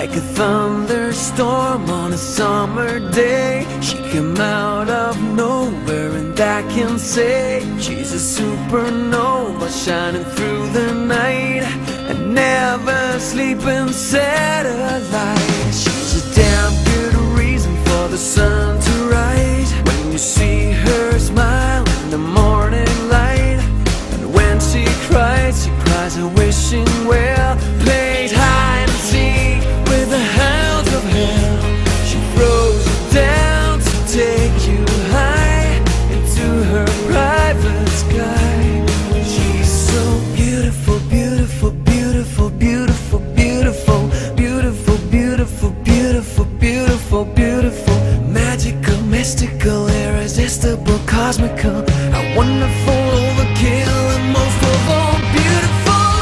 Like a thunderstorm on a summer day, she came out of nowhere, and I can say she's a supernova shining through the night, a never sleeping satellite. She's a damn good reason for the sun to rise when you see her smile in the morning light. And when she cries a wishing well. Plays hide and seek with the hounds of hell. She throws you down to take you high into her private sky. She's so beautiful, beautiful, beautiful, beautiful, beautiful, beautiful, beautiful, beautiful, beautiful, beautiful, magical, mystical, irresistible, cosmical, a wonderful overkill, and most of all beautiful.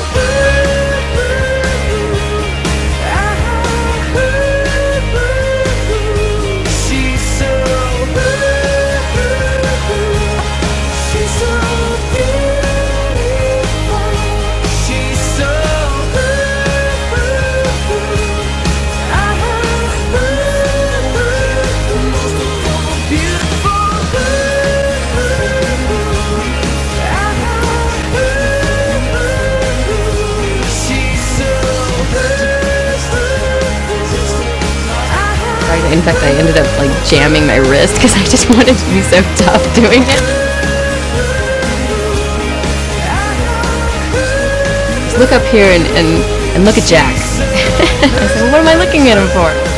In fact, I ended up like jamming my wrist because I just wanted to be so tough doing it. Just look up here and look at Jack. I said, what am I looking at him for?